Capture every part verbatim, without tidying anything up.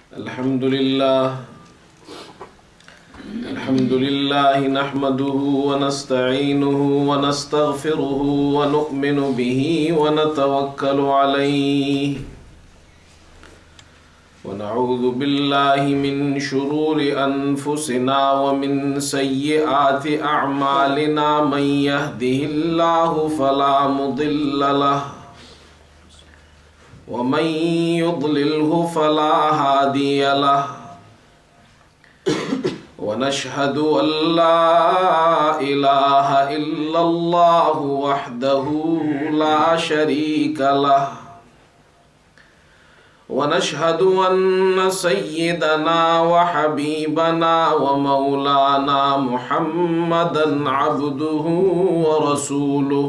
الحمد لله الحمد لله نحمده ونستعينه ونستغفره ونؤمن به ونتوكل عليه ونعوذ بالله من شرور أنفسنا ومن سيئات أعمالنا من يهده الله فلا مضل له ومن يضلله فلا هادي له ونشهد أن لا إله إلا الله وحده لا شريك له ونشهد أن سيدنا وحبيبنا ومولانا محمدا عبده ورسوله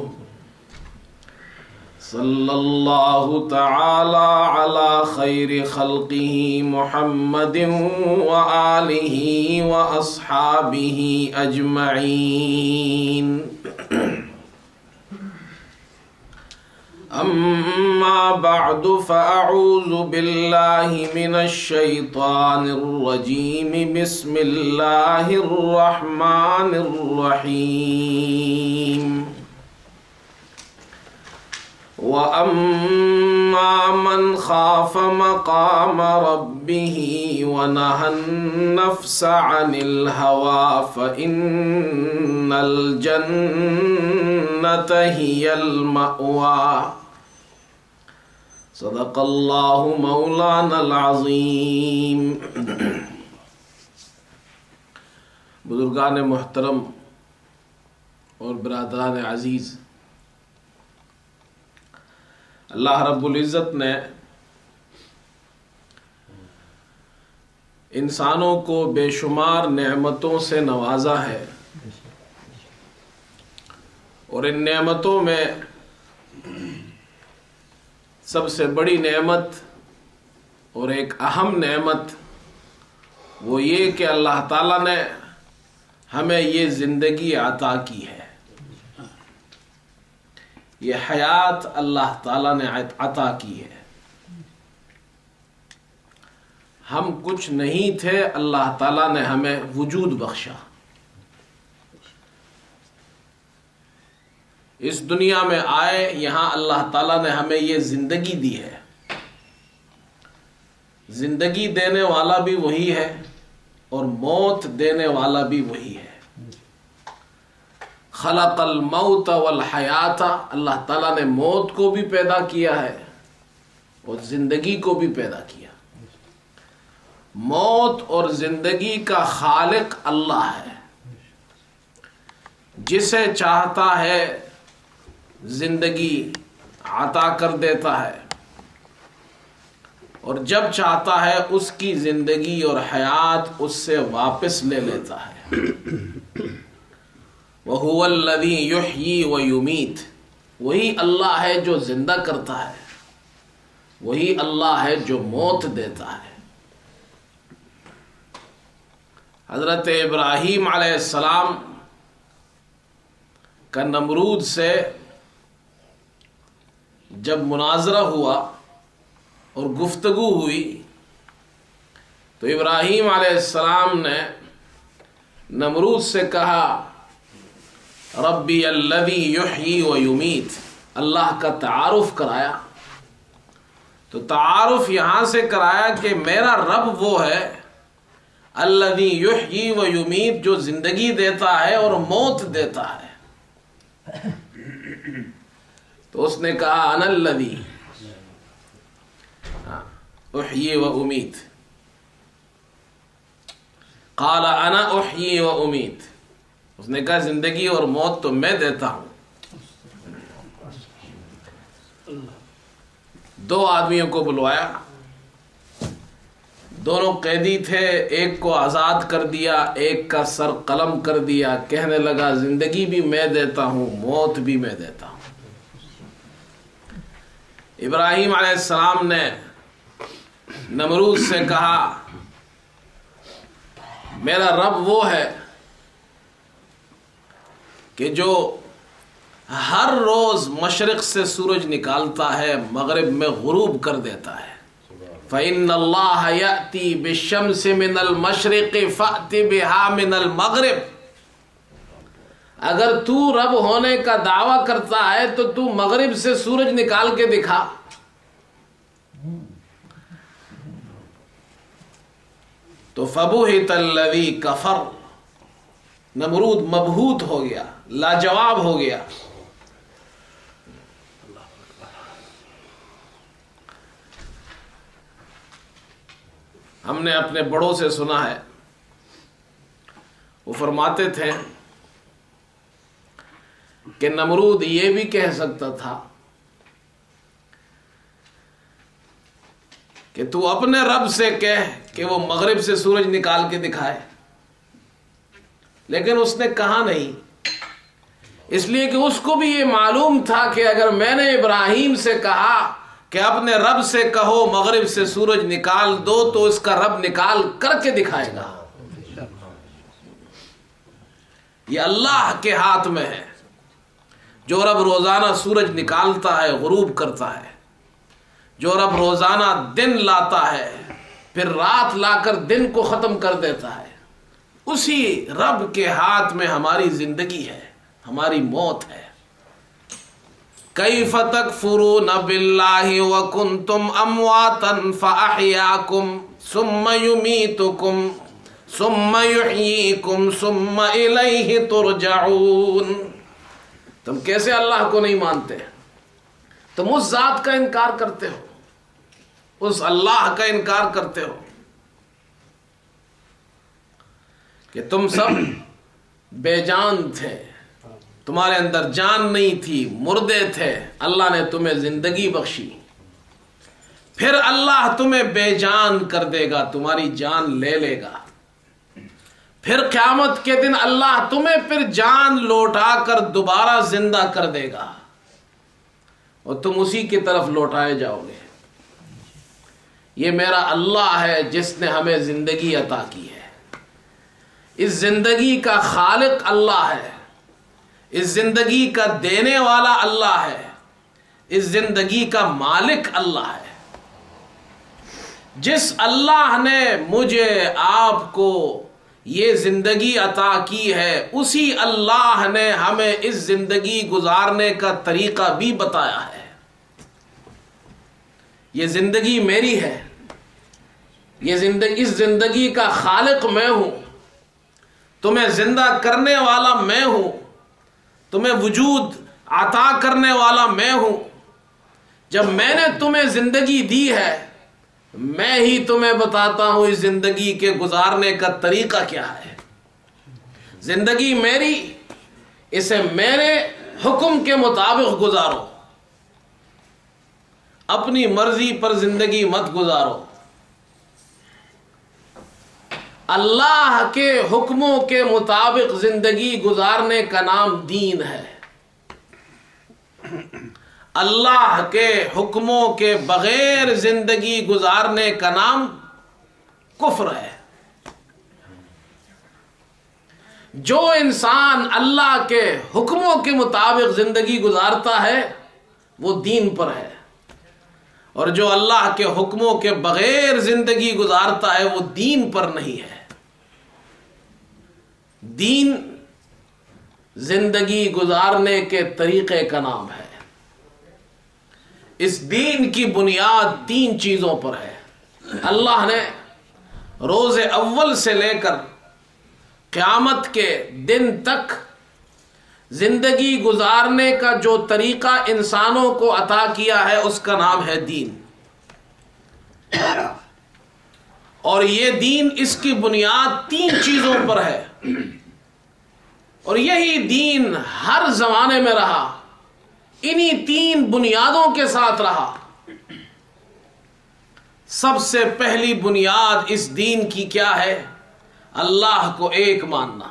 صلى الله تعالى على خير خلقه محمد وآله وأصحابه أجمعين أما بعد فأعوذ بالله من الشيطان الرجيم بسم الله الرحمن الرحيم وَأَمَّا مَنْ خَافَ مَقَامَ رَبِّهِ وَنَهَى النَّفْسَ عَنِ الْهَوَى فَإِنَّ الْجَنَّةَ هِيَ الْمَأْوَى صدق اللہ مولانا العظیم۔ بزرگان محترم اور برادران عزیز، اللہ رب العزت نے انسانوں کو بے شمار نعمتوں سے نوازا ہے، اور ان نعمتوں میں سب سے بڑی نعمت اور ایک اہم نعمت وہ یہ کہ اللہ تعالیٰ نے ہمیں یہ زندگی عطا کی ہے، یہ حیات اللہ تعالیٰ نے عطا کی ہے۔ ہم کچھ نہیں تھے، اللہ تعالیٰ نے ہمیں وجود بخشا۔ اس دنیا میں آئے، یہاں اللہ تعالیٰ نے ہمیں یہ زندگی دی ہے۔ زندگی دینے والا بھی وہی ہے اور موت دینے والا بھی وہی ہے۔ خلق الموت والحیات، اللہ تعالیٰ نے موت کو بھی پیدا کیا ہے اور زندگی کو بھی پیدا کیا۔ موت اور زندگی کا خالق اللہ ہے، جسے چاہتا ہے زندگی عطا کر دیتا ہے، اور جب چاہتا ہے اس کی زندگی اور حیات اس سے واپس لے لیتا ہے۔ وَهُوَ الَّذِي يُحْيِي وَيُمِيتُ، وہی اللہ ہے جو زندہ کرتا ہے، وہی اللہ ہے جو موت دیتا ہے۔ حضرت ابراہیم علیہ السلام کا نمرود سے جب مناظرہ ہوا اور گفتگو ہوئی تو ابراہیم علیہ السلام نے نمرود سے کہا ربی الذی یحیی و یمیت، اللہ کا تعارف کرایا۔ تو تعارف یہاں سے کرایا کہ میرا رب وہ ہے الذی یحیی و یمیت، جو زندگی دیتا ہے اور موت دیتا ہے۔ تو اس نے کہا انا الذی احیی و امیت، قال انا احیی و امیت، اس نے کہا زندگی اور موت تو میں دیتا ہوں۔ دو آدمیوں کو بلوایا، دونوں قیدی تھے، ایک کو آزاد کر دیا، ایک کا سر قلم کر دیا، کہنے لگا زندگی بھی میں دیتا ہوں، موت بھی میں دیتا ہوں۔ ابراہیم علیہ السلام نے نمرود سے کہا میرا رب وہ ہے کہ جو ہر روز مشرق سے سورج نکالتا ہے، مغرب میں غروب کر دیتا ہے۔ فَإِنَّ اللَّهَ يَأْتِي بِالشَّمْسِ مِنَ الْمَشْرِقِ فَأْتِ بِهَا مِنَ الْمَغْرِبِ. اگر تو رب ہونے کا دعویٰ کرتا ہے تو تو مغرب سے سورج نکال کے دکھا. تو فَبُهِتَ الَّذِي كَفَرَ، نمرود مبہوت ہو گیا، لاجواب ہو گیا. ہم نے اپنے بڑوں سے سنا ہے، وہ فرماتے تھے کہ نمرود یہ بھی کہہ سکتا تھا کہ تو اپنے رب سے کہہ کہ وہ مغرب سے سورج نکال کے دکھائے، لیکن اس نے کہا نہیں، اس لیے کہ اس کو بھی یہ معلوم تھا کہ اگر میں نے ابراہیم سے کہا کہ اپنے رب سے کہو مغرب سے سورج نکال دو تو اس کا رب نکال کر کے دکھائے گا. یہ اللہ کے ہاتھ میں ہے. جو رب روزانہ سورج نکالتا ہے، غروب کرتا ہے، جو رب روزانہ دن لاتا ہے پھر رات لا کر دن کو ختم کر دیتا ہے، اسی رب کے ہاتھ میں ہماری زندگی ہے، ہماری موت ہے. کیف تکفرون باللہ وکنتم امواتا فاحیاکم ثم یمیتکم ثم یحییکم ثم الیہ ترجعون. تم کیسے اللہ کو نہیں مانتے؟ تم اس ذات کا انکار کرتے ہو، اس اللہ کا انکار کرتے ہو کہ تم سب بے جان تھے، تمہارے اندر جان نہیں تھی، مردے تھے، اللہ نے تمہیں زندگی بخشی، پھر اللہ تمہیں بے جان کر دے گا، تمہاری جان لے لے گا، پھر قیامت کے دن اللہ تمہیں پھر جان لوٹا کر دوبارہ زندہ کر دے گا اور تم اسی کی طرف لوٹائے جاؤ گے. یہ میرا اللہ ہے جس نے ہمیں زندگی عطا کی ہے. اس زندگی کا خالق اللہ ہے، اس زندگی کا دینے والا اللہ ہے، اس زندگی کا مالک اللہ ہے. جس اللہ نے مجھے آپ کو یہ زندگی عطا کی ہے، اسی اللہ نے ہمیں اس زندگی گزارنے کا طریقہ بھی بتایا ہے. یہ زندگی میری ہے، یہ زندگی اس زندگی کا خالق میں ہوں، تمہیں زندہ کرنے والا میں ہوں، تمہیں وجود عطا کرنے والا میں ہوں. جب میں نے تمہیں زندگی دی ہے، میں ہی تمہیں بتاتا ہوں اس زندگی کے گزارنے کا طریقہ کیا ہے. زندگی میری، اسے میرے حکم کے مطابق گزارو، اپنی مرضی پر زندگی مت گزارو. اللہ کے حکموں کے مطابق زندگی گزارنے کا نام دین ہے. اللہ کے حکموں کے بغیر زندگی گزارنے کا نام کفر ہے. جو انسان اللہ کے حکموں کے مطابق زندگی گزارتا ہے وہ دین پر ہے، اور جو اللہ کے حکموں کے بغیر زندگی گزارتا ہے وہ دین پر نہیں ہے. دین زندگی گزارنے کے طریقے کا نام ہے. اس دین کی بنیاد تین چیزوں پر ہے. اللہ نے روز اول سے لے کر قیامت کے دن تک زندگی گزارنے کا جو طریقہ انسانوں کو عطا کیا ہے اس کا نام ہے دین. اور یہ دین، اس کی بنیاد تین چیزوں پر ہے، اور یہی دین ہر زمانے میں رہا، انہی تین بنیادوں کے ساتھ رہا. سب سے پہلی بنیاد اس دین کی کیا ہے؟ اللہ کو ایک ماننا،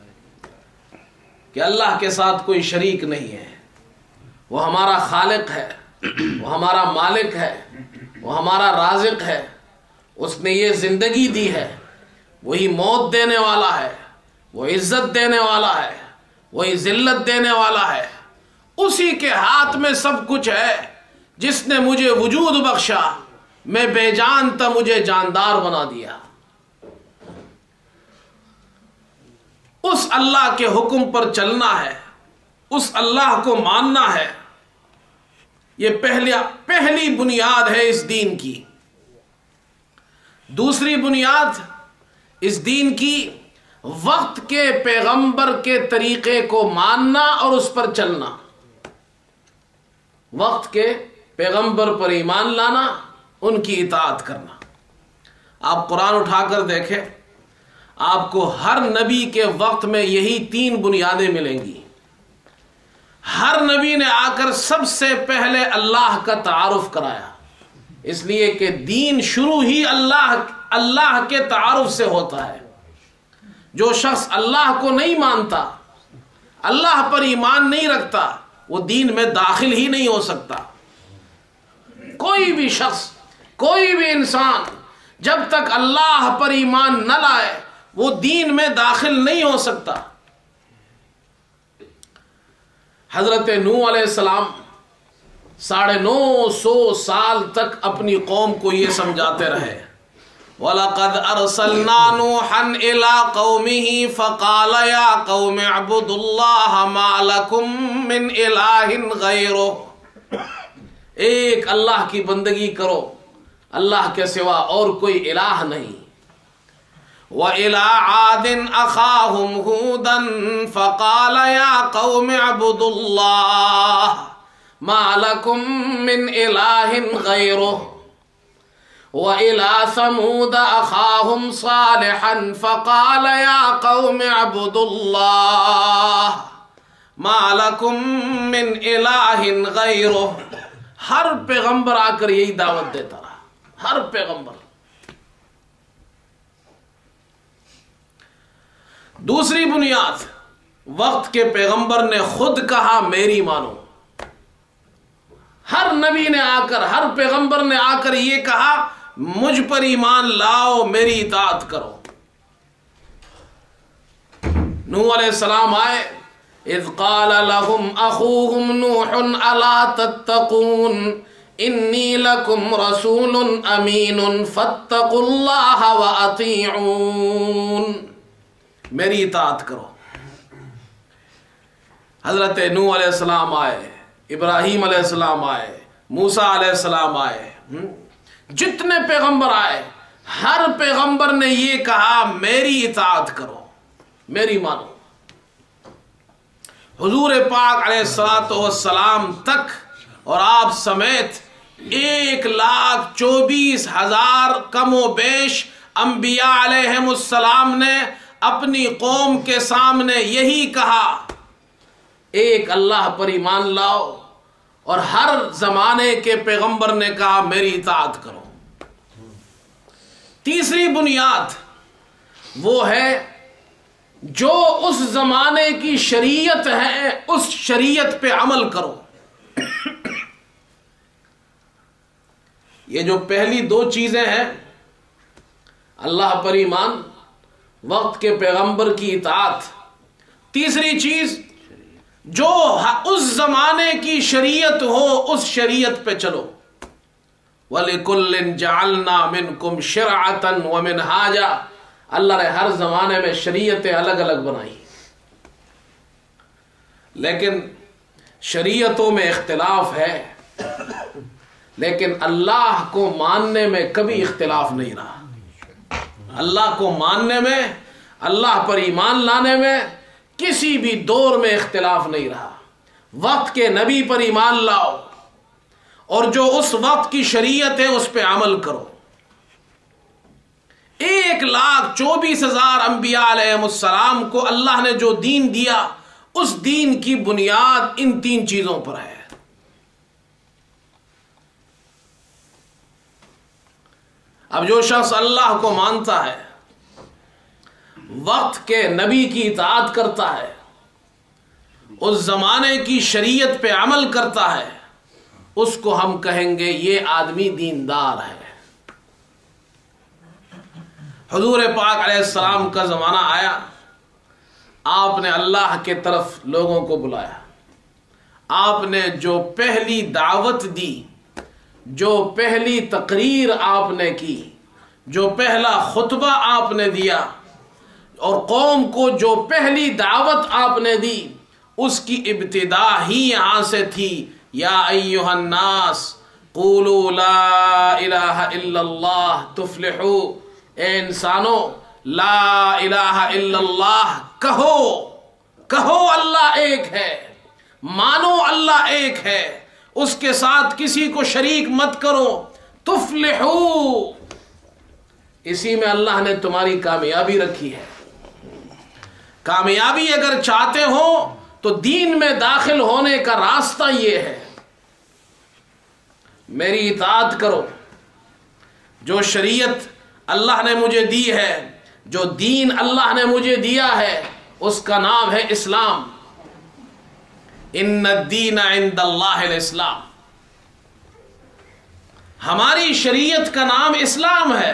کہ اللہ کے ساتھ کوئی شریک نہیں ہے. وہ ہمارا خالق ہے، وہ ہمارا مالک ہے، وہ ہمارا رازق ہے. اس نے یہ زندگی دی ہے، وہی موت دینے والا ہے، وہ عزت دینے والا ہے، وہی ذلت دینے والا ہے. اسی کے ہاتھ میں سب کچھ ہے. جس نے مجھے وجود بخشا، میں بے جان تھا مجھے جاندار بنا دیا. اس اللہ کے حکم پر چلنا ہے, اس اللہ کو ماننا ہے. یہ پہلی پہلی بنیاد ہے اس دین کی. دوسری بنیاد اس دین کی وقت کے پیغمبر کے طریقے کو ماننا اور اس پر چلنا. وقت کے پیغمبر پر ایمان لانا, ان کی اطاعت کرنا. آپ قرآن اٹھا کر دیکھیں, آپ کو ہر نبی کے وقت میں یہی تین بنیادیں ملیں گی. ہر نبی نے آ کر سب سے پہلے اللہ کا تعارف کرایا, اس لیے کہ دین شروع ہی اللہ اللہ کے تعارف سے ہوتا ہے. جو شخص اللہ کو نہیں مانتا, اللہ پر ایمان نہیں رکھتا, وہ دین میں داخل ہی نہیں ہو سکتا. کوئی بھی شخص, کوئی بھی انسان جب تک اللہ پر ایمان نہ لائے وہ دین میں داخل نہیں ہو سکتا. حضرت نوح علیہ السلام ساڑھے نو سو سال تک اپنی قوم کو یہ سمجھاتے رہے. وَلَقَدْ أَرْسَلْنَا نُوحًا إِلَىٰ قَوْمِهِ فَقَالَ يَا قَوْمِ اعْبُدُوا اللَّهَ مَا لَكُم مِّنْ إِلَٰهٍ غَيْرُهُ. ایک اللہ کی بندگی کرو, اللہ کے سوا اور کوئی الہ نہیں. وَإِلَىٰ عَادٍ أَخَاهُمْ هُودًا فَقَالَ يَا قَوْمِ اعْبُدُوا اللَّهَ مَا لَكُم مِّنْ إِلَٰهٍ غَيْرُهُ. وَإِلَىٰ ثَمُودَ أَخَاهُمْ صَالِحًا فَقَالَ يَا قَوْمِ اعْبُدُوا اللَّهَ مَا لَكُم مِّنْ إِلَٰهٍ غَيْرُهُ. ہر پیغمبر آ کر یہی دعوت دیتا رہا, ہر پیغمبر. دوسری بنیاد, وقت کے پیغمبر نے خود کہا میری مانو. ہر نبی نے آ کر, ہر پیغمبر نے آ کر یہ کہا مجھ پر ایمان لاؤ, میری اطاعت کرو. نوح علیہ السلام آئے, اذ قال لهم اخوهم نوح الا تتقون انی لکم رسول امین فاتقوا اللہ واطیعون. میری اطاعت کرو. حضرت نوح علیہ السلام آئے, ابراہیم علیہ السلام آئے, موسیٰ علیہ السلام آئے, جتنے پیغمبر آئے ہر پیغمبر نے یہ کہا میری اطاعت کرو, میری مانو. حضور پاک علیہ الصلوۃ والسلام تک اور آپ سمیت ایک لاکھ چوبیس ہزار کم و بیش انبیاء علیہم السلام نے اپنی قوم کے سامنے یہی کہا ایک اللہ پر ایمان لاؤ, اور ہر زمانے کے پیغمبر نے کہا میری اطاعت کرو. تیسری بنیاد وہ ہے جو اس زمانے کی شریعت ہے اس شریعت پہ عمل کرو. یہ جو پہلی دو چیزیں ہیں, اللہ پر ایمان, وقت کے پیغمبر کی اطاعت. تیسری چیز جو اس زمانے کی شریعت ہو اس شریعت پہ چلو. وَلِكُلٍّ جَعَلْنَا مِنْكُمْ شِرْعَةً وَمِنْهَاجًا. اللہ نے ہر زمانے میں شریعتیں الگ الگ بنائی, لیکن شریعتوں میں اختلاف ہے, لیکن اللہ کو ماننے میں کبھی اختلاف نہیں رہا. اللہ کو ماننے میں, اللہ پر ایمان لانے میں کسی بھی دور میں اختلاف نہیں رہا. وقت کے نبی پر ایمان لاؤ اور جو اس وقت کی شریعت ہے اس پہ عمل کرو. ایک لاکھ چوبیس ہزار انبیاء علیہ السلام کو اللہ نے جو دین دیا اس دین کی بنیاد ان تین چیزوں پر ہے. اب جو شخص اللہ کو مانتا ہے, وقت کے نبی کی اطاعت کرتا ہے, اس زمانے کی شریعت پہ عمل کرتا ہے, اس کو ہم کہیں گے یہ آدمی دیندار ہے. حضور پاک علیہ السلام کا زمانہ آیا, آپ نے اللہ کے طرف لوگوں کو بلایا, آپ نے جو پہلی دعوت دی, جو پہلی تقریر آپ نے کی، جو پہلا خطبہ آپ نے دیا اور قوم کو جو پہلی دعوت آپ نے دی، اس کی ابتدا ہی یہاں سے تھی، یا ایھا الناس قولوا لا الہ الا اللہ تفلحوا، اے انسانوں لا الہ الا اللہ کہو، کہو اللہ ایک ہے، مانو اللہ ایک ہے، اس کے ساتھ کسی کو شریک مت کرو، تفلحوا، اسی میں اللہ نے تمہاری کامیابی رکھی ہے۔ کامیابی اگر چاہتے ہو تو دین میں داخل ہونے کا راستہ یہ ہے، میری اطاعت کرو، جو شریعت اللہ نے مجھے دی ہے، جو دین اللہ نے مجھے دیا ہے، اس کا نام ہے اسلام۔ ان الدین عند اللہ الاسلام، ہماری شریعت کا نام اسلام ہے،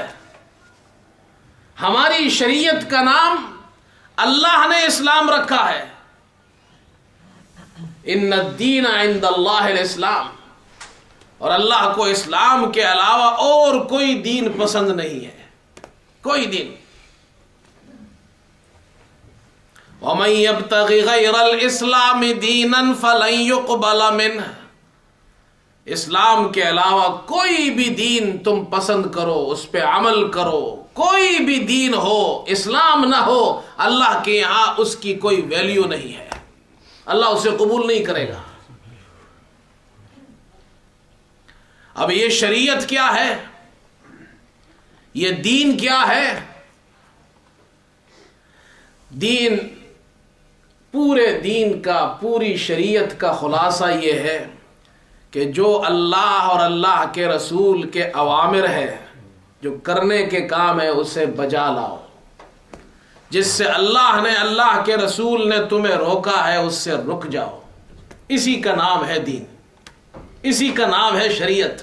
ہماری شریعت کا نام اللہ نے اسلام رکھا ہے۔ ان الدین عند اللہ الاسلام، اور اللہ کو اسلام کے علاوہ اور کوئی دین پسند نہیں ہے، کوئی دین۔ وَمَن يَبْتَغِ غَيْرَ الْإِسْلَامِ دِينًا فَلَن يُقْبَلَ مِنْهُ، اسلام کے علاوہ کوئی بھی دین تم پسند کرو، اس پہ عمل کرو، کوئی بھی دین ہو، اسلام نہ ہو، اللہ کے یہاں اس کی کوئی ویلیو نہیں ہے، اللہ اسے قبول نہیں کرے گا۔ اب یہ شریعت کیا ہے، یہ دین کیا ہے؟ دین، پورے دین کا، پوری شریعت کا خلاصہ یہ ہے کہ جو اللہ اور اللہ کے رسول کے اوامر ہے، جو کرنے کے کام ہے، اسے بجا لاؤ۔ جس سے اللہ نے، اللہ کے رسول نے تمہیں روکا ہے، اس سے رک جاؤ۔ اسی کا نام ہے دین، اسی کا نام ہے شریعت۔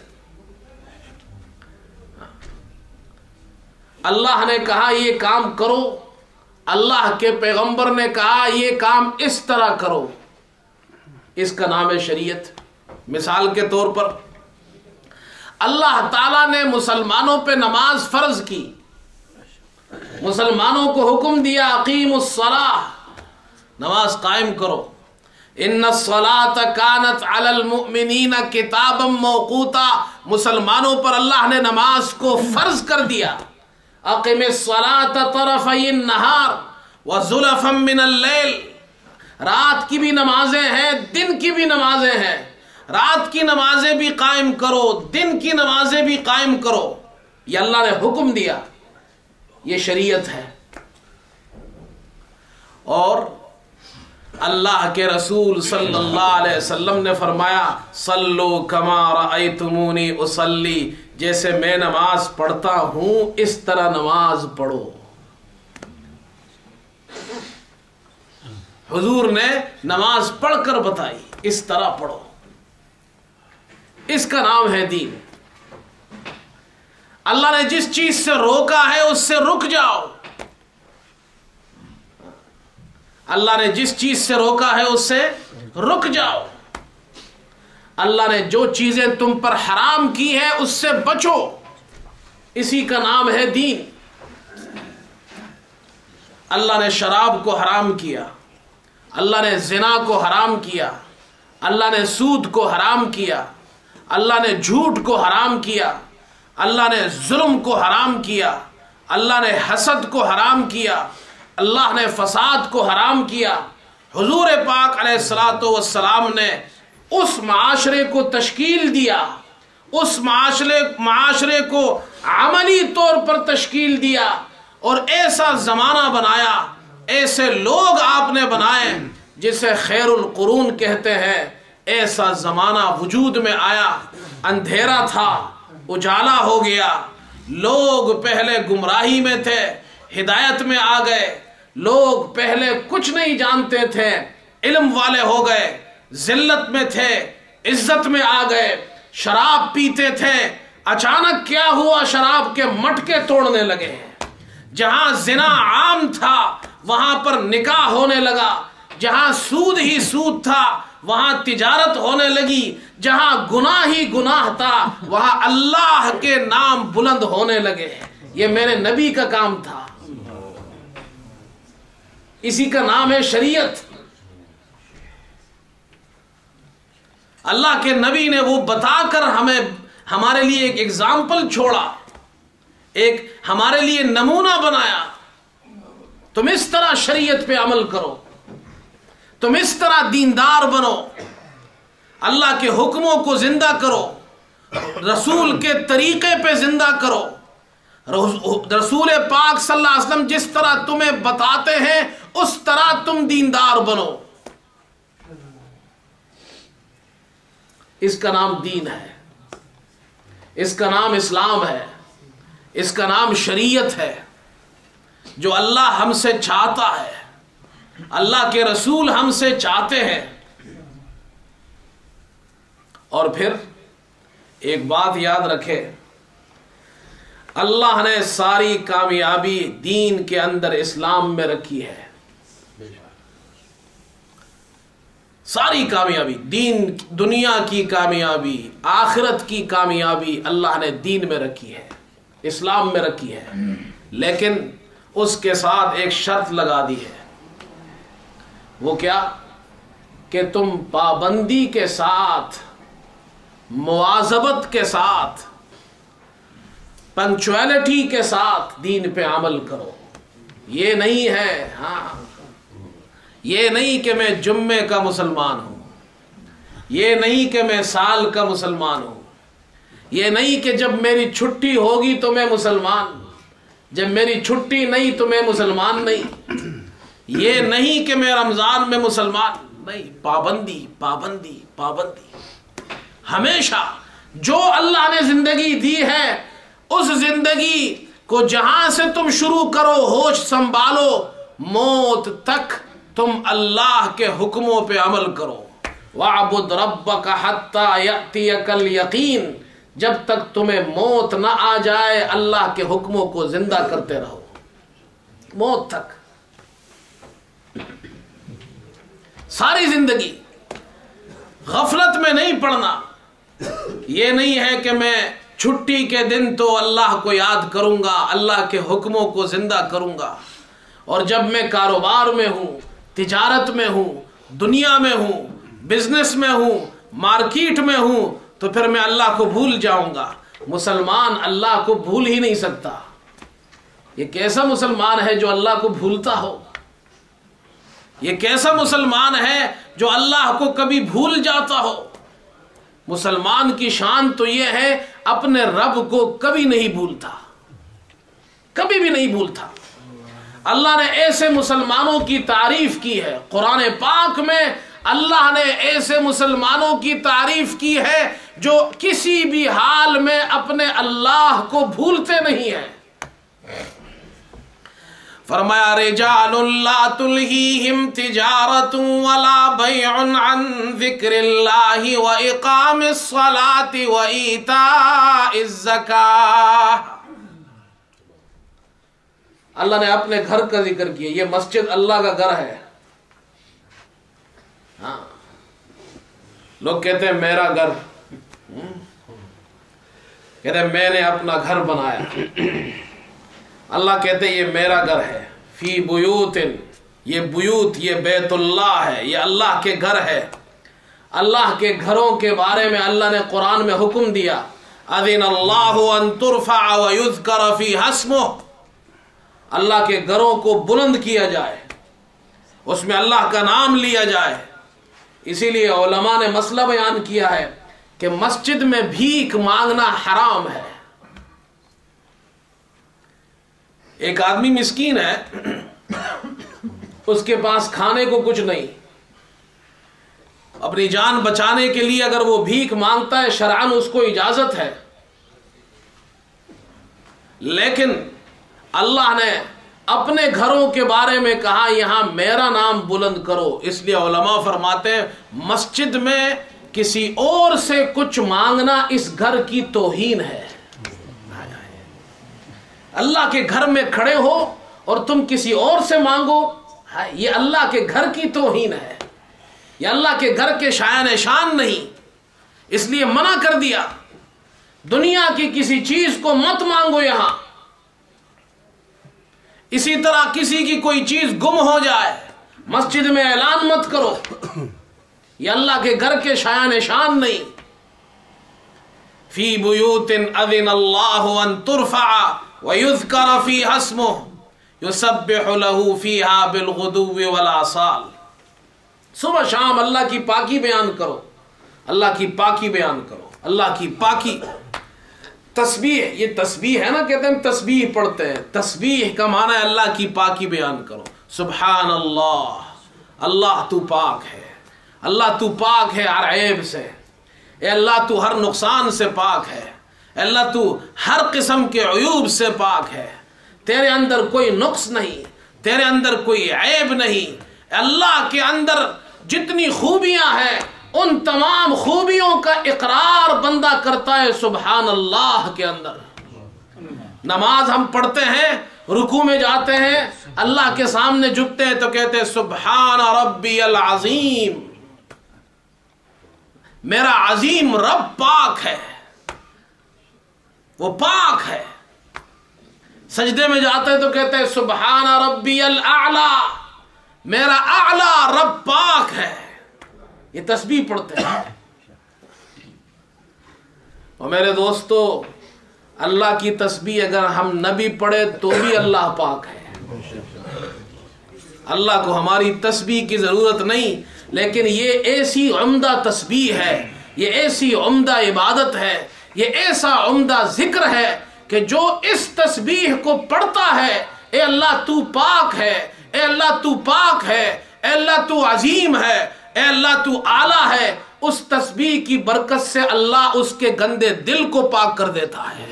اللہ نے کہا یہ کام کرو، اللہ کے پیغمبر نے کہا یہ کام اس طرح کرو، اس کا نام ہے شریعت۔ مثال کے طور پر اللہ تعالیٰ نے مسلمانوں پہ نماز فرض کی، مسلمانوں کو حکم دیا اقیموا الصلاۃ، نماز قائم کرو۔ ان الصلاۃ کانت علی المؤمنین کتابا موقوتا، مسلمانوں پر اللہ نے نماز کو فرض کر دیا۔ اقم الصلاۃ طرفی النہار وزلفا من اللیل، رات کی بھی نمازیں ہیں، دن کی بھی نمازیں ہیں، رات کی نمازیں بھی قائم کرو، دن کی نمازیں بھی قائم کرو، یہ اللہ نے حکم دیا، یہ شریعت ہے۔ اور اللہ کے رسول صلی اللہ علیہ وسلم نے فرمایا صلو کما رأیتمونی اصلی، جیسے میں نماز پڑھتا ہوں اس طرح نماز پڑھو۔ حضور نے نماز پڑھ کر بتائی، اس طرح پڑھو، اس کا نام ہے دین۔ اللہ نے جس چیز سے روکا ہے اس سے رک جاؤ، اللہ نے جس چیز سے روکا ہے اس سے رک جاؤ، اللہ نے جو چیزیں تم پر حرام کی ہے اس سے بچو، اسی کا نام ہے دین۔ اللہ نے شراب کو حرام کیا، اللہ نے زنا کو حرام کیا، اللہ نے سود کو حرام کیا، اللہ نے جھوٹ کو حرام کیا، اللہ نے ظلم کو حرام کیا، اللہ نے حسد کو حرام کیا، اللہ نے فساد کو حرام کیا۔ حضور پاک علیہ الصلاۃ والسلام نے اس معاشرے کو تشکیل دیا، اس معاشرے معاشرے کو عملی طور پر تشکیل دیا، اور ایسا زمانہ بنایا، ایسے لوگ آپ نے بنائے جسے خیر القرون کہتے ہیں۔ ایسا زمانہ وجود میں آیا، اندھیرا تھا، اجالا ہو گیا، لوگ پہلے گمراہی میں تھے، ہدایت میں آ گئے، لوگ پہلے کچھ نہیں جانتے تھے، علم والے ہو گئے، ذلت میں تھے، عزت میں آ گئے، شراب پیتے تھے، اچانک کیا ہوا، شراب کے مٹکے توڑنے لگے، جہاں زنا عام تھا وہاں پر نکاح ہونے لگا، جہاں سود ہی سود تھا وہاں تجارت ہونے لگی، جہاں گناہ ہی گناہ تھا وہاں اللہ کے نام بلند ہونے لگے۔ یہ میرے نبی کا کام تھا، اسی کا نام ہے شریعت۔ اللہ کے نبی نے وہ بتا کر ہمیں ہمارے لیے ایک ایگزامپل چھوڑا، ایک ہمارے لیے نمونہ بنایا، تم اس طرح شریعت پہ عمل کرو، تم اس طرح دیندار بنو، اللہ کے حکموں کو زندہ کرو، رسول کے طریقے پہ زندہ کرو، رسول پاک صلی اللہ علیہ وسلم جس طرح تمہیں بتاتے ہیں اس طرح تم دیندار بنو۔ اس کا نام دین ہے، اس کا نام اسلام ہے، اس کا نام شریعت ہے، جو اللہ ہم سے چاہتا ہے، اللہ کے رسول ہم سے چاہتے ہیں۔ اور پھر ایک بات یاد رکھے، اللہ نے ساری کامیابی دین کے اندر اسلام میں رکھی ہے۔ ساری کامیابی، دین دنیا کی کامیابی، آخرت کی کامیابی اللہ نے دین میں رکھی ہے، اسلام میں رکھی ہے، لیکن اس کے ساتھ ایک شرط لگا دی ہے۔ وہ کیا؟ کہ تم پابندی کے ساتھ، مواظبت کے ساتھ، پنکچویلٹی کے ساتھ دین پہ عمل کرو۔ یہ نہیں ہے ہاں یہ نہیں کہ میں جمعے کا مسلمان ہوں، یہ نہیں کہ میں سال کا مسلمان ہوں، یہ نہیں کہ جب میری چھٹی ہوگی تو میں مسلمان، جب میری چھٹی نہیں تو میں مسلمان نہیں، یہ نہیں کہ میں رمضان میں مسلمان نہیں۔ پابندی پابندی پابندی، ہمیشہ جو اللہ نے زندگی دی ہے اس زندگی کو جہاں سے تم شروع کرو، ہوش سنبھالو، موت تک تم اللہ کے حکموں پہ عمل کرو۔ وَاعْبُدْ رَبَّكَ حَتَّى يَأْتِيَكَ الْيَقِينُ، جب تک تمہیں موت نہ آ جائے اللہ کے حکموں کو زندہ کرتے رہو، موت تک۔ ساری زندگی غفلت میں نہیں پڑنا۔ یہ نہیں ہے کہ میں چھٹی کے دن تو اللہ کو یاد کروں گا، اللہ کے حکموں کو زندہ کروں گا، اور جب میں کاروبار میں ہوں، تجارت میں ہوں، دنیا میں ہوں، بزنس میں ہوں، مارکیٹ میں ہوں، تو پھر میں اللہ کو بھول جاؤں گا۔ مسلمان اللہ کو بھول ہی نہیں سکتا۔ یہ کیسا مسلمان ہے جو اللہ کو بھولتا ہو؟ یہ کیسا مسلمان ہے جو اللہ کو کبھی بھول جاتا ہو؟ مسلمان کی شان تو یہ ہے اپنے رب کو کبھی نہیں بھولتا، کبھی بھی نہیں بھولتا۔ اللہ نے ایسے مسلمانوں کی تعریف کی ہے، قرآن پاک میں اللہ نے ایسے مسلمانوں کی تعریف کی ہے جو کسی بھی حال میں اپنے اللہ کو بھولتے نہیں ہیں۔ فرمایا رجال لا تلہیہم تجارت ولا بیع عن ذکر اللہ واقام الصلاة وایتاء الزکاة۔ اللہ نے اپنے گھر کا ذکر کیا، یہ مسجد اللہ کا گھر ہے۔ ہاں لوگ کہتے ہیں میرا گھر، کہتے ہیں میں نے اپنا گھر بنایا۔ اللہ کہتے ہیں یہ میرا گھر ہے، فی بیوت، یہ بیوت، یہ بیت اللہ ہے، یہ اللہ کے گھر ہے۔ اللہ کے گھروں کے بارے میں اللہ نے قرآن میں حکم دیا، اذن اللہ ان ترفع ویذکر فیہا اسمہ، اللہ کے گھروں کو بلند کیا جائے، اس میں اللہ کا نام لیا جائے۔ اسی لیے علماء نے مسئلہ بیان کیا ہے کہ مسجد میں بھیک مانگنا حرام ہے۔ ایک آدمی مسکین ہے، اس کے پاس کھانے کو کچھ نہیں، اپنی جان بچانے کے لیے اگر وہ بھیک مانگتا ہے شرعاً اس کو اجازت ہے، لیکن اللہ نے اپنے گھروں کے بارے میں کہا یہاں میرا نام بلند کرو۔ اس لیے علماء فرماتے ہیں مسجد میں کسی اور سے کچھ مانگنا اس گھر کی توہین ہے۔ اللہ کے گھر میں کھڑے ہو اور تم کسی اور سے مانگو، یہ اللہ کے گھر کی توہین ہے، یہ اللہ کے گھر کے شایان شان نہیں، اس لیے منع کر دیا دنیا کی کسی چیز کو مت مانگو یہاں. اسی طرح کسی کی کوئی چیز گم ہو جائے مسجد میں اعلان مت کرو، یہ اللہ کے گھر کے شایان شان نہیں. فی بیوت اذن اللہ ان ترفع ویذکر فیہا اسمہ یسبح له فیہا بالغدو والآصال. صبح شام اللہ کی پاکی بیان کرو، اللہ کی پاکی بیان کرو، اللہ کی پاکی. تسبیح، یہ تسبیح ہے نا، کہتے ہیں تسبیح پڑھتے ہیں، تسبیح کا معنی ہے اللہ کی پاکی بیان کرو. سبحان اللہ، اللہ تو پاک ہے، اللہ تو پاک ہے ہر عیب سے، اے اللہ تو ہر نقصان سے پاک ہے، اے اللہ تو ہر قسم کے عیوب سے پاک ہے، تیرے اندر کوئی نقص نہیں، تیرے اندر کوئی عیب نہیں. اللہ کے اندر جتنی خوبیاں ہیں ان تمام خوبیوں کا اقرار بندہ کرتا ہے سبحان اللہ کے اندر. نماز ہم پڑھتے ہیں، رکوع میں جاتے ہیں، اللہ کے سامنے جھکتے ہیں تو کہتے ہیں سبحان ربی العظیم، میرا عظیم رب پاک ہے، وہ پاک ہے. سجدے میں جاتے ہیں تو کہتے ہیں سبحان ربی الاعلی، میرا اعلی رب پاک ہے. یہ تسبیح پڑھتے ہیں. اور میرے دوستو، اللہ کی تسبیح اگر ہم نہ بھی پڑھے تو بھی اللہ پاک ہے. اللہ کو ہماری تسبیح کی ضرورت نہیں، لیکن یہ ایسی عمدہ تسبیح ہے، یہ ایسی عمدہ عبادت ہے، یہ ایسا عمدہ ذکر ہے کہ جو اس تسبیح کو پڑھتا ہے، اے اللہ تو پاک ہے، اے اللہ تو پاک ہے، اے اللہ تو عظیم ہے، اے اللہ تو اعلیٰ ہے، اس تسبیح کی برکت سے اللہ اس کے گندے دل کو پاک کر دیتا ہے.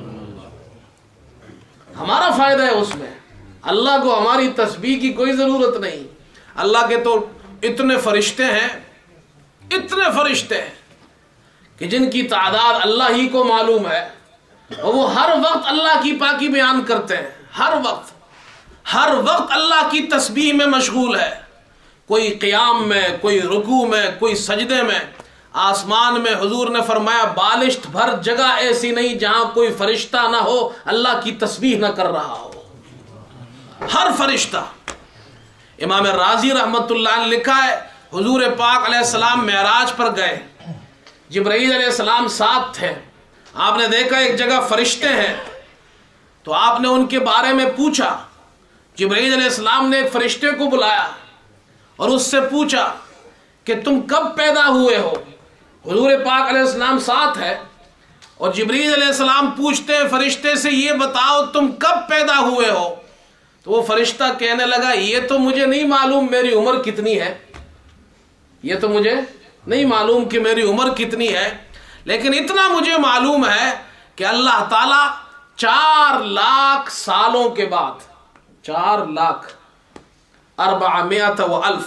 ہمارا فائدہ ہے اس میں، اللہ کو ہماری تسبیح کی کوئی ضرورت نہیں. اللہ کے تو اتنے فرشتے ہیں، اتنے فرشتے ہیں کہ جن کی تعداد اللہ ہی کو معلوم ہے، اور وہ ہر وقت اللہ کی پاکی بیان کرتے ہیں. ہر وقت ہر وقت اللہ کی تسبیح میں مشغول ہے. کوئی قیام میں، کوئی رکوع میں، کوئی سجدے میں. آسمان میں حضور نے فرمایا بالشت بھر جگہ ایسی نہیں جہاں کوئی فرشتہ نہ ہو اللہ کی تسبیح نہ کر رہا ہو. ہر فرشتہ. امام رازی رحمت اللہ نے لکھا ہے حضور پاک علیہ السلام معراج پر گئے، جبرائیل علیہ السلام ساتھ تھے. آپ نے دیکھا ایک جگہ فرشتے ہیں تو آپ نے ان کے بارے میں پوچھا. جبرائیل علیہ السلام نے ایک فرشتے کو بلایا اور اس سے پوچھا کہ تم کب پیدا ہوئے ہو. حضور پاک علیہ السلام ساتھ ہے اور جبرائیل علیہ السلام پوچھتے ہیں فرشتے سے یہ بتاؤ تم کب پیدا ہوئے ہو. تو وہ فرشتہ کہنے لگا یہ تو مجھے نہیں معلوم میری عمر کتنی ہے، یہ تو مجھے نہیں معلوم کہ میری عمر کتنی ہے، لیکن اتنا مجھے معلوم ہے کہ اللہ تعالی چار لاکھ سالوں کے بعد، چار لاکھ اربعمائت و الف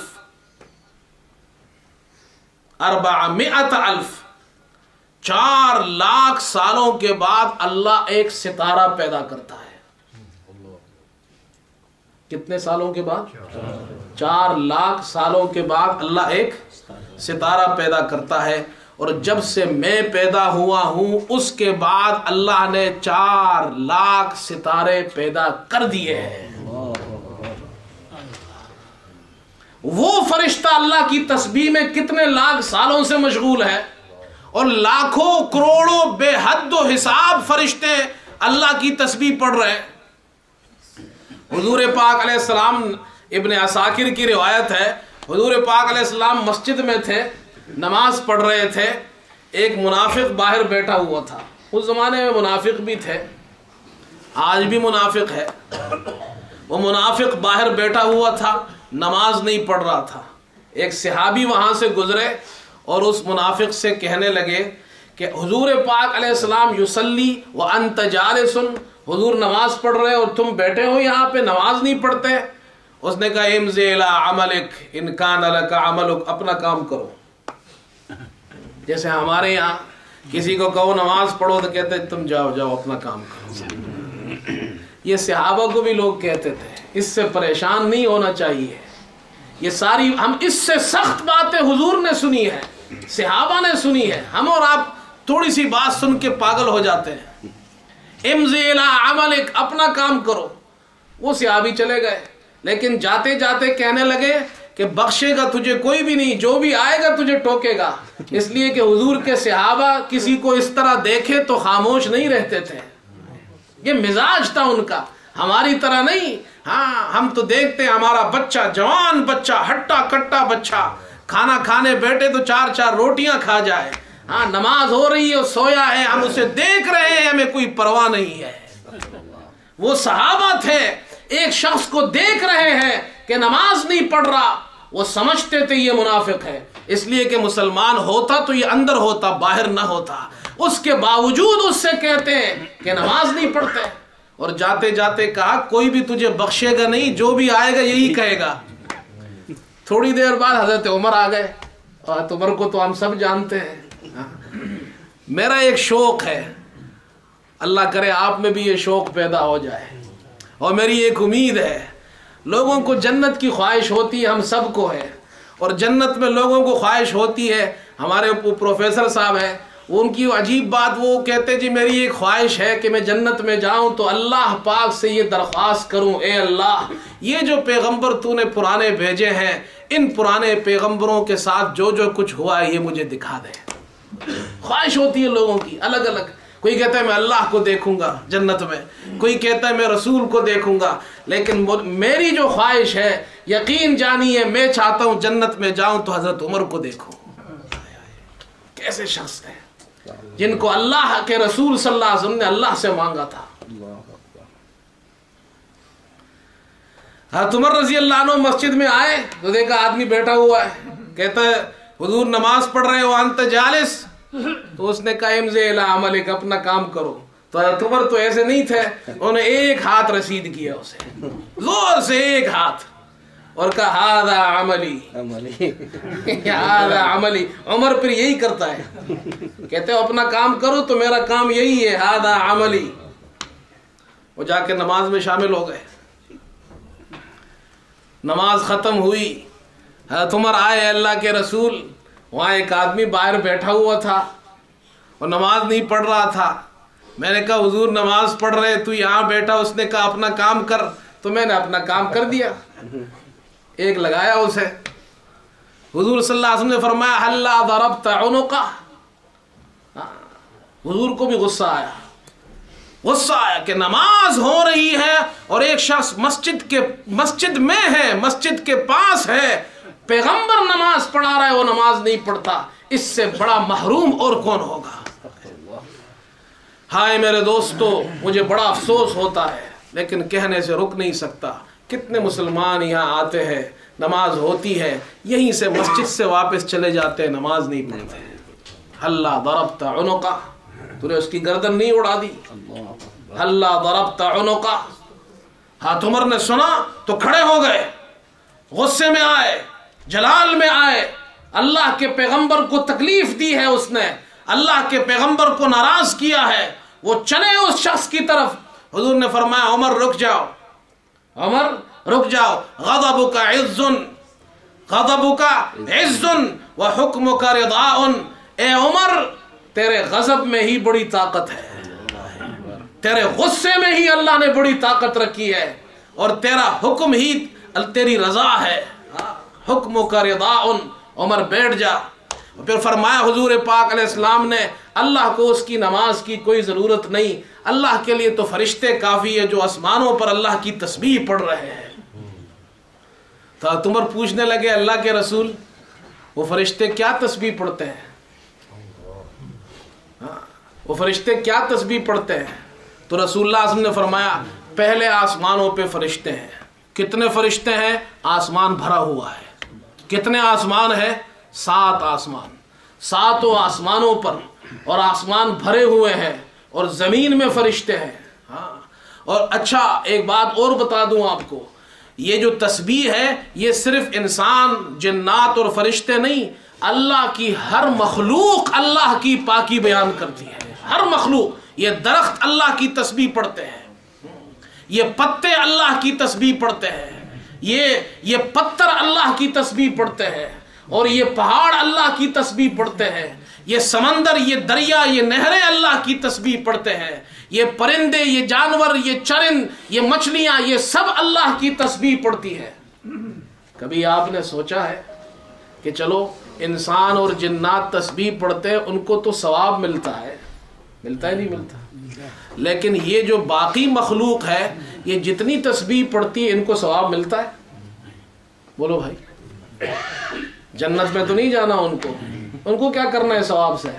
اربعمائت الف چار لاکھ سالوں کے بعد اللہ ایک ستارہ پیدا کرتا ہے. کتنے سالوں کے بعد؟ چار لاکھ سالوں کے بعد اللہ ایک ستارہ پیدا کرتا ہے. اور جب سے میں پیدا ہوا ہوں اس کے بعد اللہ نے چار لاکھ ستارے پیدا کر دیے ہیں. وہ فرشتہ اللہ کی تسبیح میں کتنے لاکھ سالوں سے مشغول ہے، اور لاکھوں کروڑوں بے حد و حساب فرشتے اللہ کی تسبیح پڑھ رہے ہیں. حضور پاک علیہ السلام، ابن عساکر کی روایت ہے، حضور پاک علیہ السلام مسجد میں تھے، نماز پڑھ رہے تھے. ایک منافق باہر بیٹھا ہوا تھا. اس زمانے میں منافق بھی تھے، آج بھی منافق ہے. وہ منافق باہر بیٹھا ہوا تھا، نماز نہیں پڑھ رہا تھا. ایک صحابی وہاں سے گزرے اور اس منافق سے کہنے لگے کہ حضور پاک علیہ السلام یصلی وانت جالس، حضور نماز پڑھ رہے اور تم بیٹھے ہو یہاں پہ نماز نہیں پڑھتے. اس نے کہا امضی الی عملک ان کان لک عملک، اپنا کام کرو. جیسے ہمارے یہاں کسی کو کہو نماز پڑھو تو کہتے تم جاؤ جاؤ اپنا کام کرو. یہ صحابہ کو بھی لوگ کہتے تھے. اس سے پریشان نہیں ہونا چاہیے. یہ ساری ہم اس سے سخت باتیں حضور نے سنی ہے، صحابہ نے سنی ہے، ہم اور آپ تھوڑی سی بات سن کے پاگل ہو جاتے ہیں۔ امضی الی عملک، اپنا کام کرو۔ وہ صحابی چلے گئے، لیکن جاتے جاتے کہنے لگے کہ بخشے گا تجھے کوئی بھی نہیں، جو بھی آئے گا تجھے ٹوکے گا، اس لیے کہ حضور کے صحابہ کسی کو اس طرح دیکھے تو خاموش نہیں رہتے تھے، یہ مزاج تھا ان کا، ہماری طرح نہیں۔ ہاں ہم تو دیکھتے ہیں ہمارا بچہ، جوان بچہ، ہٹا کٹا بچہ، کھانا کھانے بیٹھے تو چار چار روٹیاں کھا جائے، ہاں نماز ہو رہی ہے سویا ہے، ہم اسے دیکھ رہے ہیں، ہمیں کوئی پرواہ نہیں ہے۔ وہ صحابہ تھے، ایک شخص کو دیکھ رہے ہیں کہ نماز نہیں پڑھ رہا، وہ سمجھتے تھے یہ منافق ہے، اس لیے کہ مسلمان ہوتا تو یہ اندر ہوتا، باہر نہ ہوتا، اس کے باوجود اس سے کہتے ہیں کہ نماز نہیں پڑھتے۔ اور جاتے جاتے کہا کوئی بھی تجھے بخشے گا نہیں، جو بھی آئے گا یہی کہے گا۔ تھوڑی دیر بعد حضرت عمر آ گئے، اور عمر کو تو ہم سب جانتے ہیں۔ میرا ایک شوق ہے، اللہ کرے آپ میں بھی یہ شوق پیدا ہو جائے، اور میری ایک امید ہے، لوگوں کو جنت کی خواہش ہوتی ہے، ہم سب کو ہے، اور جنت میں لوگوں کو خواہش ہوتی ہے۔ ہمارے پروفیسر صاحب ہیں، ان کی عجیب بات، وہ کہتے جی میری ایک خواہش ہے کہ میں جنت میں جاؤں تو اللہ پاک سے یہ درخواست کروں، اے اللہ یہ جو پیغمبر تو نے پرانے بھیجے ہیں، ان پرانے پیغمبروں کے ساتھ جو جو کچھ ہوا ہے یہ مجھے دکھا دے۔ خواہش ہوتی ہے لوگوں کی الگ الگ، کوئی کہتا ہے میں اللہ کو دیکھوں گا جنت میں، کوئی کہتا ہے میں رسول کو دیکھوں گا، لیکن میری جو خواہش ہے یقین جانیے میں چاہتا ہوں جنت میں جاؤں تو حضرت عمر کو دیکھوں۔ کیسے شخص ہیں جن کو اللہ کے رسول صلی اللہ علیہ وسلم نے اللہ سے مانگا تھا۔ حضرت عمر رضی اللہ عنہ مسجد میں آئے تو دیکھا آدمی بیٹھا ہوا ہے، کہتا ہے حضور نماز پڑھ رہے ہو انت جالس، تو اس نے کہا امضی الی عملک، اپنا کام کرو۔ تو حضرت عمر تو ایسے نہیں تھے، انہوں نے ایک ہاتھ رسید کیا اسے، زور سے ایک ہاتھ، اور کہا ہذا عملی، ہذا عملی۔ عمر پھر یہی کرتا ہے، کہتے ہو اپنا کام کرو تو میرا کام یہی ہے، ہذا عملی۔ وہ جا کے نماز میں شامل ہو گئے، نماز ختم ہوئی، حضرت عمر آئے اللہ کے رسول، وہاں ایک آدمی باہر بیٹھا ہوا تھا اور نماز نہیں پڑھ رہا تھا۔ میں نے کہا حضور نماز پڑھ رہے تو یہاں بیٹھا، اس نے کہا اپنا کام کر، تو میں نے اپنا کام کر دیا، ایک لگایا اسے۔ حضور صلی اللہ علیہ وسلم نے فرمایا ہلا ضربت عنقہ، حضور کو بھی غصہ آیا، غصہ آیا کہ نماز ہو رہی ہے اور ایک شخص مسجد کے مسجد میں ہے، مسجد کے پاس ہے، پیغمبر نماز پڑھا رہا ہے وہ نماز نہیں پڑھتا، اس سے بڑا محروم اور کون ہوگا۔ ہائے میرے دوستو، مجھے بڑا افسوس ہوتا ہے لیکن کہنے سے رک نہیں سکتا، کتنے مسلمان یہاں آتے ہیں، نماز ہوتی ہے، یہیں سے مسجد سے واپس چلے جاتے ہیں، نماز نہیں پڑھتے۔ ہلا ضربت عنقہ، تو نے اس کی گردن نہیں اڑا دی، ہلا ضربت عنقہ۔ حضرت عمر نے سنا تو کھڑے ہو گئے، غصے میں آئے، جلال میں آئے، اللہ کے پیغمبر کو تکلیف دی ہے اس نے، اللہ کے پیغمبر کو ناراض کیا ہے، وہ چلے اس شخص کی طرف۔ حضور نے فرمایا عمر رک جاؤ، عمر رک جاؤ، غضبک عز، غضبک عز وحکمک رضاء، اے عمر تیرے غضب میں ہی بڑی طاقت ہے، تیرے غصے میں ہی اللہ نے بڑی طاقت رکھی ہے، اور تیرا حکم ہی تیری رضا ہے، حکمک رضاء۔ عمر بیٹھ جا۔ پھر فرمایا حضور پاک علیہ السلام نے اللہ کو اس کی نماز کی کوئی ضرورت نہیں، اللہ کے لیے تو فرشتے کافی ہے جو آسمانوں پر اللہ کی تسبیح پڑھ رہے ہیں۔ تو عمر پوچھنے لگے اللہ کے رسول وہ فرشتے کیا تسبیح پڑھتے ہیں، وہ فرشتے کیا تسبیح پڑھتے ہیں؟ تو رسول اللہ صلی اللہ علیہ وسلم نے فرمایا پہلے آسمانوں پہ فرشتے ہیں۔ کتنے فرشتے ہیں؟ آسمان بھرا ہوا ہے۔ کتنے آسمان ہیں؟ سات آسمان، ساتوں آسمانوں پر، اور آسمان بھرے ہوئے ہیں، اور زمین میں فرشتے ہیں۔ ہاں، اور اچھا ایک بات اور بتا دوں آپ کو، یہ جو تسبیح ہے یہ صرف انسان، جنات اور فرشتے نہیں، اللہ کی ہر مخلوق اللہ کی پاکی بیان کرتی ہے، ہر مخلوق۔ یہ درخت اللہ کی تسبیح پڑھتے ہیں، یہ پتے اللہ کی تسبیح پڑھتے ہیں، یہ یہ پتھر اللہ کی تسبیح پڑھتے ہیں، اور یہ پہاڑ اللہ کی تسبیح پڑھتے ہیں، یہ سمندر، یہ دریا، یہ نہریں اللہ کی تسبیح پڑھتے ہیں، یہ پرندے، یہ جانور، یہ چرند، یہ مچھلیاں، یہ سب اللہ کی تسبیح پڑھتی ہے۔ کبھی آپ نے سوچا ہے کہ چلو انسان اور جنات تسبیح پڑھتے ہیں، ان کو تو ثواب ملتا ہے، ملتا ہے نہیں ملتا، لیکن یہ جو باقی مخلوق ہے یہ جتنی تسبیح پڑھتی ہے ان کو ثواب ملتا ہے؟ بولو بھائی، جنت میں تو نہیں جانا ان کو، ان کو کیا کرنا ہے ثواب سے؟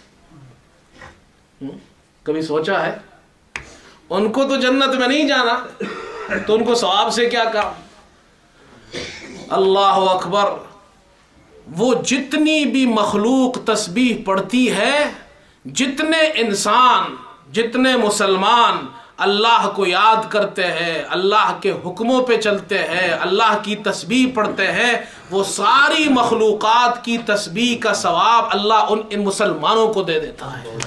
کبھی سوچا ہے؟ ان کو تو جنت میں نہیں جانا تو ان کو ثواب سے کیا کام؟ اللہ اکبر، وہ جتنی بھی مخلوق تسبیح پڑھتی ہے، جتنے انسان، جتنے مسلمان اللہ کو یاد کرتے ہیں، اللہ کے حکموں پہ چلتے ہیں، اللہ کی تسبیح پڑھتے ہیں، وہ ساری مخلوقات کی تسبیح کا ثواب اللہ ان ان مسلمانوں کو دے دیتا ہے۔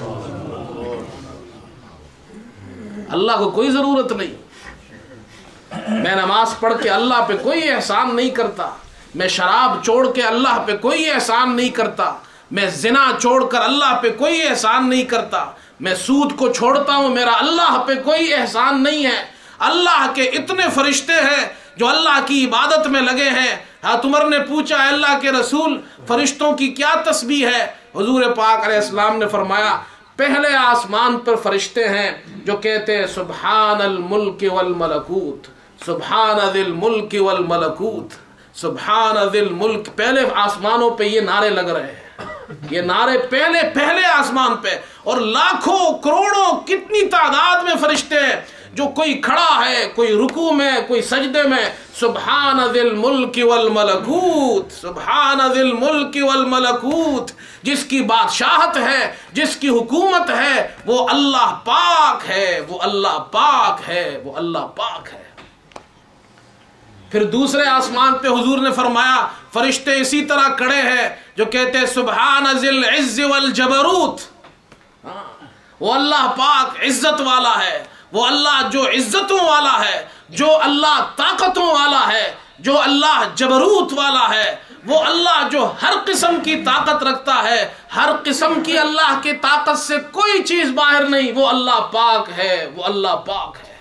اللہ کو کوئی ضرورت نہیں، میں نماز پڑھ کے اللہ پہ کوئی احسان نہیں کرتا، میں شراب چھوڑ کے اللہ پہ کوئی احسان نہیں کرتا، میں زنا چھوڑ کر اللہ پہ کوئی احسان نہیں کرتا، میں سود کو چھوڑتا ہوں، میرا اللہ پہ کوئی احسان نہیں ہے۔ اللہ کے اتنے فرشتے ہیں جو اللہ کی عبادت میں لگے ہیں۔ حضرت عمر نے پوچھا، اے اللہ کے رسول، فرشتوں کی کیا تسبیح ہے؟ حضور پاک علیہ السلام نے فرمایا، پہلے آسمان پر فرشتے ہیں جو کہتے ہیں سبحان الملک والملکوت، سبحان ذی الملک والملکوت، سبحان ذی الملک۔ پہلے آسمانوں پہ یہ نعرے لگ رہے ہیں، یہ نعرے پہلے پہلے آسمان پہ، اور لاکھوں کروڑوں کتنی تعداد میں فرشتے ہیں، جو کوئی کھڑا ہے، کوئی رکوع میں، کوئی سجدے میں، سبحان ذی الملک والملکوت، سبحان ذی الملک والملکوت۔ جس کی بادشاہت ہے، جس کی حکومت ہے، وہ اللہ پاک ہے، وہ اللہ پاک ہے، وہ اللہ پاک ہے۔ پھر دوسرے آسمان پہ حضور نے فرمایا فرشتے اسی طرح کھڑے ہیں جو کہتے ہیں سبحان ذی العز والجبروت، وہ اللہ پاک عزت والا ہے، وہ اللہ جو عزتوں والا ہے، جو اللہ طاقتوں والا ہے، جو اللہ جبروت والا ہے، وہ اللہ جو ہر قسم کی طاقت رکھتا ہے، ہر قسم کی اللہ کی طاقت سے کوئی چیز باہر نہیں، وہ اللہ پاک ہے، وہ اللہ پاک ہے۔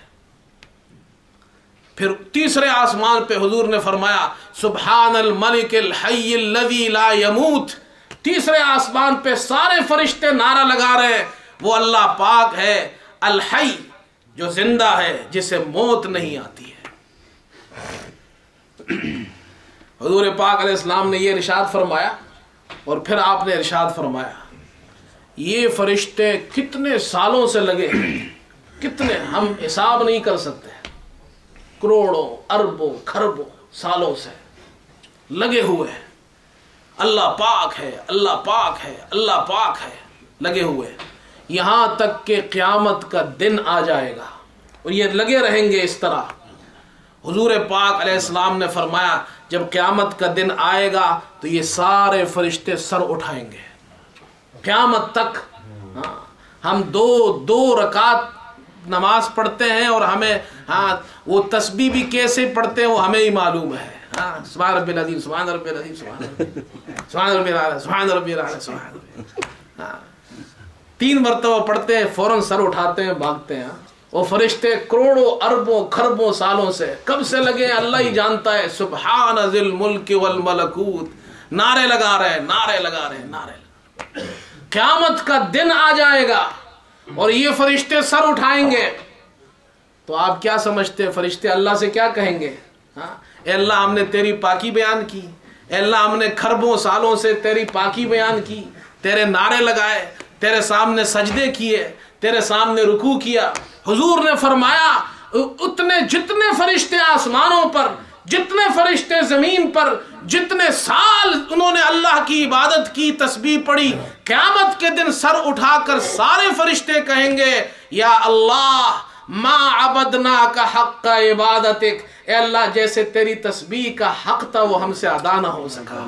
پھر تیسرے آسمان پہ حضور نے فرمایا سبحان الملک الحی الذی لا یموت۔ تیسرے آسمان پہ سارے فرشتے نعرہ لگا رہے ہیں، وہ اللہ پاک ہے الحی، جو زندہ ہے، جسے موت نہیں آتی ہے۔ حضور پاک علیہ السلام نے یہ ارشاد فرمایا، اور پھر آپ نے ارشاد فرمایا یہ فرشتے کتنے سالوں سے لگے ہیں، کتنے ہم حساب نہیں کر سکتے، کروڑوں اربوں کھربوں سالوں سے لگے ہوئے ہیں۔ اللہ پاک ہے، اللہ پاک ہے، اللہ پاک ہے، لگے ہوئے ہیں، یہاں تک کہ قیامت کا دن آ جائے گا اور یہ لگے رہیں گے اس طرح۔ حضور پاک علیہ السلام نے فرمایا جب قیامت کا دن آئے گا تو یہ سارے فرشتے سر اٹھائیں گے قیامت تک۔ ہاں، ہم دو دو رکعت نماز پڑھتے ہیں اور ہمیں ہاں وہ تسبیح بھی کیسے پڑھتے ہیں وہ ہمیں ہی معلوم ہے۔ ہاں، سبحان ربی العظیم، سبحان ربی العظیم، سبحان ربی سبحان ربی العظیم، سبحان ربی العظیم، سبحان ربی۔ ہاں، تین مرتبہ پڑھتے ہیں، فوراً سر اٹھاتے ہیں، بھاگتے ہیں۔ وہ فرشتے کروڑوں اربوں کھربوں سالوں سے کب سے لگے ہیں اللہ ہی جانتا ہے۔ سبحان ذی الملک والملکوت، نعرے لگا رہے ہیں، نعرے لگا رہے ہیں، نعرے لگا رہے ہیں۔ قیامت کا دن آ جائے گا اور یہ فرشتے سر اٹھائیں گے تو آپ کیا سمجھتے ہیں فرشتے اللہ سے کیا کہیں گے؟ ہاں، اے اللہ ہم نے تیری پاکی بیان کی، اے اللہ ہم نے کھربوں سالوں سے تیری پاکی بیان کی، تیرے نعرے لگائے، تیرے سامنے سجدے کیے، تیرے سامنے رکوع کیا۔ حضور نے فرمایا اتنے جتنے فرشتے آسمانوں پر، جتنے فرشتے زمین پر، جتنے سال انہوں نے اللہ کی عبادت کی، تسبیح پڑھی، قیامت کے دن سر اٹھا کر سارے فرشتے کہیں گے یا اللہ ما عبدناک حق عبادتک، اے اللہ جیسے تیری تسبیح کا حق تھا وہ ہم سے ادا نہ ہو سکا۔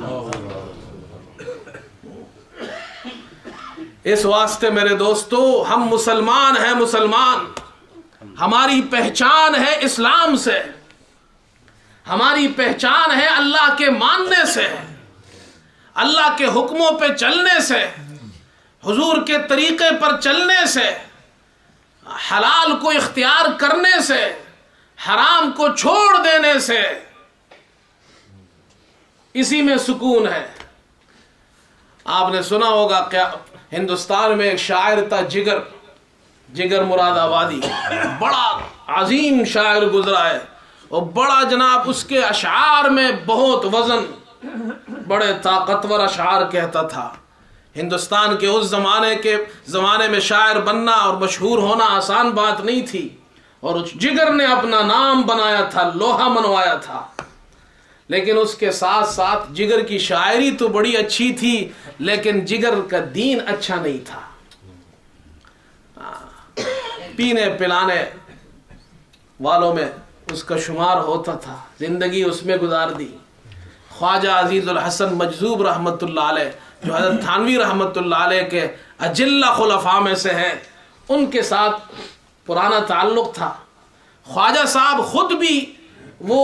اس واسطے میرے دوستو ہم مسلمان ہیں، مسلمان، ہماری پہچان ہے اسلام سے، ہماری پہچان ہے اللہ کے ماننے سے، اللہ کے حکموں پہ چلنے سے، حضور کے طریقے پر چلنے سے، حلال کو اختیار کرنے سے، حرام کو چھوڑ دینے سے، اسی میں سکون ہے۔ آپ نے سنا ہوگا کہ ہندوستان میں ایک شاعر تھا جگر جگر مراد آبادی، بڑا عظیم شاعر گزرا ہے، اور بڑا جناب اس کے اشعار میں بہت وزن، بڑے طاقتور اشعار کہتا تھا۔ ہندوستان کے اس زمانے کے زمانے میں شاعر بننا اور مشہور ہونا آسان بات نہیں تھی، اور اس جگر نے اپنا نام بنایا تھا، لوہا منوایا تھا۔ لیکن اس کے ساتھ ساتھ جگر کی شاعری تو بڑی اچھی تھی، لیکن جگر کا دین اچھا نہیں تھا۔ پینے پلانے والوں میں اس کا شمار ہوتا تھا، زندگی اس میں گزار دی۔ خواجہ عزیز الحسن مجذوب رحمت اللہ علیہ، جو حضرت تھانوی رحمت اللہ علیہ کے اجلہ خلفاء میں سے ہیں، ان کے ساتھ پرانا تعلق تھا۔ خواجہ صاحب خود بھی وہ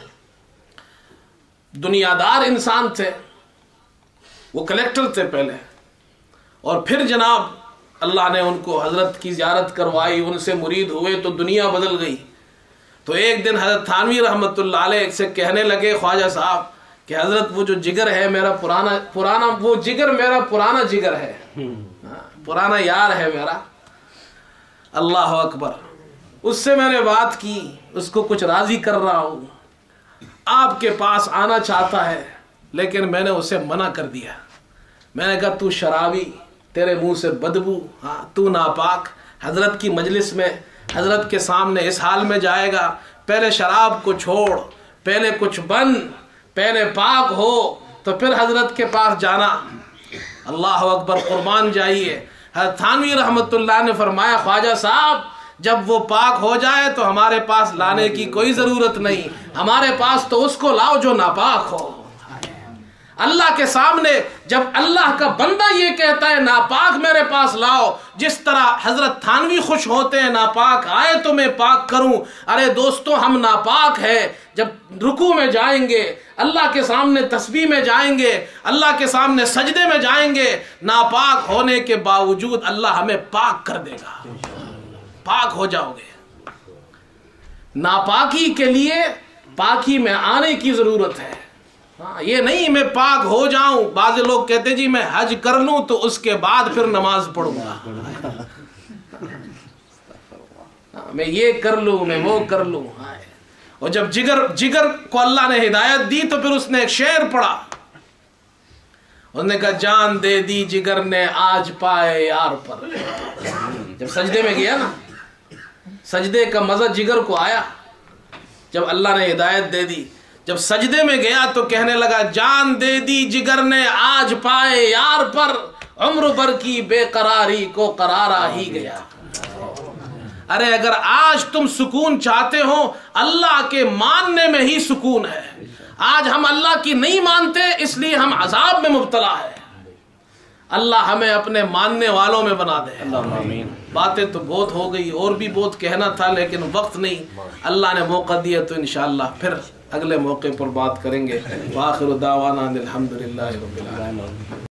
دنیا دار انسان تھے، وہ کلیکٹر تھے پہلے، اور پھر جناب اللہ نے ان کو حضرت کی زیارت کروائی، ان سے مرید ہوئے تو دنیا بدل گئی۔ تو ایک دن حضرت تھانوی رحمت اللہ علیہ سے کہنے لگے خواجہ صاحب کہ حضرت وہ جو جگر ہے میرا پرانا پرانا وہ جگر میرا پرانا جگر ہے، پرانا یار ہے میرا، اللہ اکبر، اس سے میں نے بات کی، اس کو کچھ راضی کر رہا ہوں، آپ کے پاس آنا چاہتا ہے، لیکن میں نے اسے منع کر دیا۔ میں نے کہا تو شرابی، تیرے منہ سے بدبو، ہاں تو ناپاک، حضرت کی مجلس میں حضرت کے سامنے اس حال میں جائے گا، پہلے شراب کو چھوڑ، پہلے کچھ بن، پہلے پاک ہو تو پھر حضرت کے پاس جانا۔ اللہ اکبر، قربان جائیے۔ حضرت تھانوی رحمت اللہ نے فرمایا خواجہ صاحب جب وہ پاک ہو جائے تو ہمارے پاس لانے کی کوئی ضرورت نہیں، ہمارے پاس تو اس کو لاؤ جو ناپاک ہو۔ اللہ کے سامنے جب اللہ کا بندہ یہ کہتا ہے ناپاک میرے پاس لاؤ، جس طرح حضرت تھانوی خوش ہوتے ہیں ناپاک آئے تو میں پاک کروں، ارے دوستو ہم ناپاک ہے، جب رکوع میں جائیں گے، اللہ کے سامنے تسبیح میں جائیں گے، اللہ کے سامنے سجدے میں جائیں گے، ناپاک ہونے کے باوجود اللہ ہمیں پاک کر دے گا، پاک ہو جاؤ گے۔ ناپاکی کے لیے پاکی میں آنے کی ضرورت ہے، ہاں یہ نہیں میں پاک ہو جاؤں۔ بعض لوگ کہتے جی میں حج کر لوں تو اس کے بعد پھر نماز پڑھوں گا، میں یہ کر لوں میں وہ کر لوں۔ اور جب جگر جگر کو اللہ نے ہدایت دی تو پھر اس نے ایک شعر پڑھا، اس نے کہا جان دے دی جگر نے آج پائے یار پر۔ جب سجدے میں گیا نا، سجدے کا مزہ جگر کو آیا جب اللہ نے ہدایت دے دی۔ جب سجدے میں گیا تو کہنے لگا جان دے دی جگر نے آج پائے یار پر، عمر بھر کی بے قراری کو قرارا ہی گیا۔ ارے اگر آج تم سکون چاہتے ہو، اللہ کے ماننے میں ہی سکون ہے۔ آج ہم اللہ کی نہیں مانتے اس لیے ہم عذاب میں مبتلا ہے۔ اللہ ہمیں اپنے ماننے والوں میں بنا دے۔ آمین۔ باتیں تو بہت ہو گئی، اور بھی بہت کہنا تھا لیکن وقت نہیں، اللہ نے موقع دیا تو انشاءاللہ پھر اگلے موقع پر بات کریں گے۔ وآخر دعوانا الحمدللہ رب العالمین۔